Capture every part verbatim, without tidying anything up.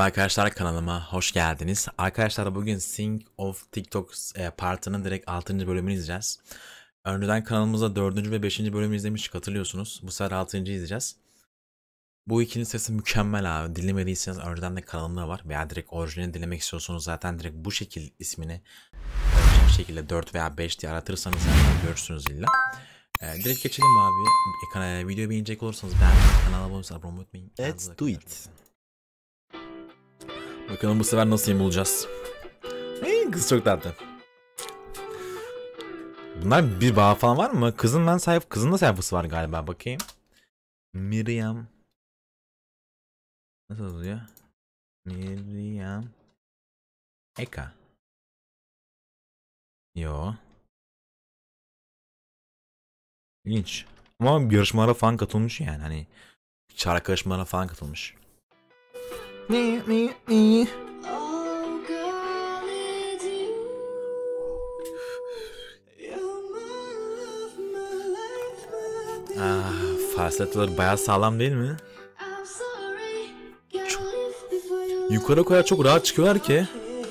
Merhaba arkadaşlar, kanalıma hoş geldiniz. Arkadaşlar bugün Sing of TikTok e, partının direkt altıncı bölümünü izleyeceğiz. Önceden kanalımızda dördüncü ve beşinci bölümü izlemiştik, hatırlıyorsunuz. Bu sefer altıncı izleyeceğiz. Bu ikinin sesi mükemmel abi. Dinlemediyseniz önceden de kanalımda var. Veya direkt orijinalini dinlemek istiyorsanız zaten direkt bu şekil ismini bir şekilde dört veya beş diye aratırsanız zaten görürsünüz illa. E, direkt geçelim abi. E, videoyu beğenecek olursanız beğenmeyi, kanala abone olmayı, abone unutmayın. Let's do it. Bakalım bu sefer nasıl yem bulacağız. Hey, kız çok tatlı. Bunlar bir bağ falan var mı? Kızın ben sayf kızın da sayfası var galiba, bakayım. Miriam. Nasıl oluyor? Miriam. Eka. Yo. İlginç. Ama yarışmalara falan katılmış yani, hani şarkı yarışmalara falan katılmış. Ni ni ni. Ah, falsetler bayağı sağlam değil mi? Çok... Yukarı kadar çok rahat çıkıyorlar ki.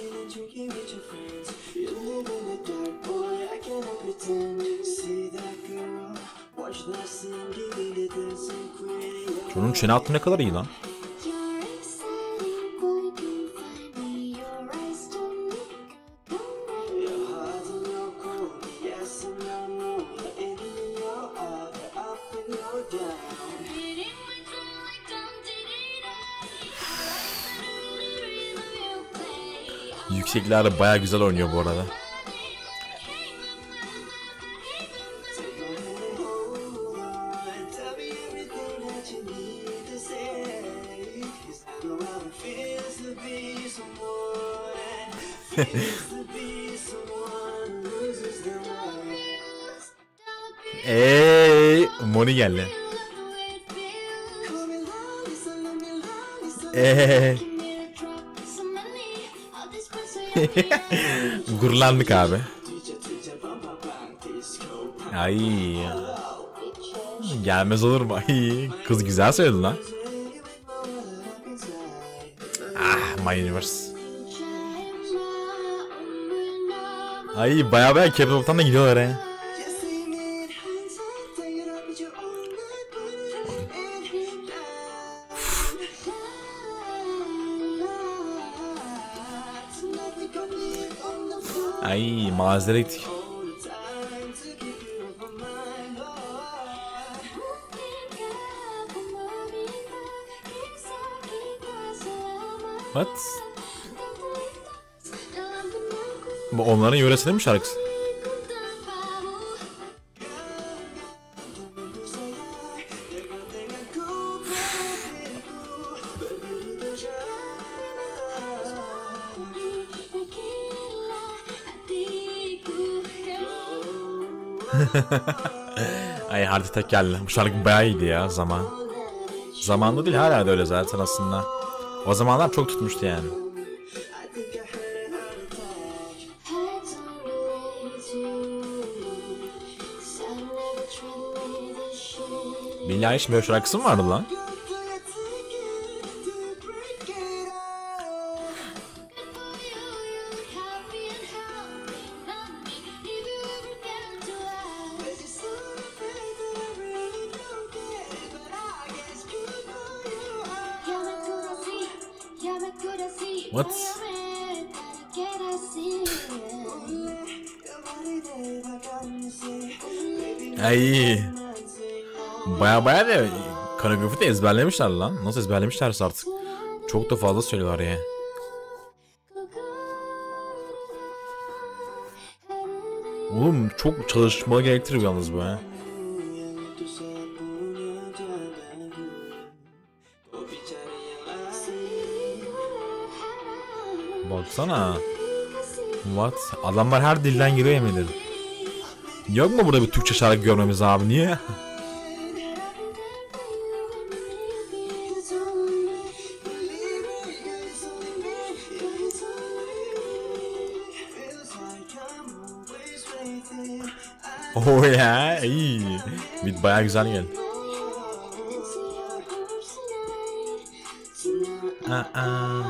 Şunun çene hattı ne kadar iyi lan. Yüksekler bayağı güzel oynuyor bu arada. Eee, Moni geldi. Eee. Gururlandık abi. Ay. Gelmez olur mu? Ay. Kız güzel söyledi lan. Ah, My Universe. Ay, baya baya K-pop'tan da gidiyorlar he. Ay, mazeret. What? Bu onların yöresinde mi şarkısı? Ay, hard attack geldi. Bu şarkı bayağı iyiydi ya zaman. Zamanlı değil, hala da öyle zaten aslında. O zamanlar çok tutmuştu yani. Billie Eilish'in böyle şarkısı mı vardı lan? What? Ay. Baya baya da koreografi de ezberlemişler lan. Nasıl ezberlemişlerse artık. Çok da fazla söylüyorlar ya. Oğlum çok çalışma gerektirir yalnız bu ha. Baksana. What? Adamlar her dilden giriyor yemin ederim. Yok mu burada bir Türkçe şarkı görmemiz abi, niye? Oh ya, iyi. Beat bayağı güzel geldi. aa, aa.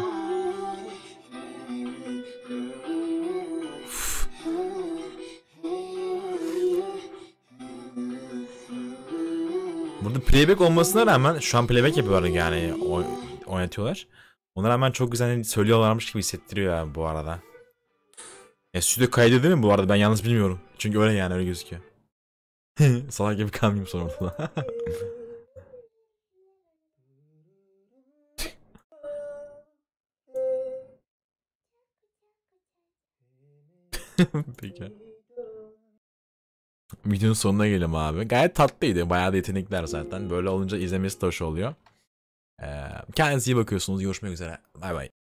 Burada playback olmasına rağmen şu an playback yapıyorlar yani oynatıyorlar. Ona rağmen çok güzel söylüyorlarmış gibi hissettiriyor ya bu arada. Ya stüdyo kaydı değil mi bu arada, ben yalnız bilmiyorum. Çünkü öyle yani, öyle gözüküyor. Salak gibi kalmayayım sonra ortada. Peki. Videonun sonuna gelelim abi. Gayet tatlıydı. Bayağı da yetenekler zaten. Böyle olunca izlemesi de hoş oluyor. Ee, kendinize iyi bakıyorsunuz. Görüşmek üzere. Bay bay.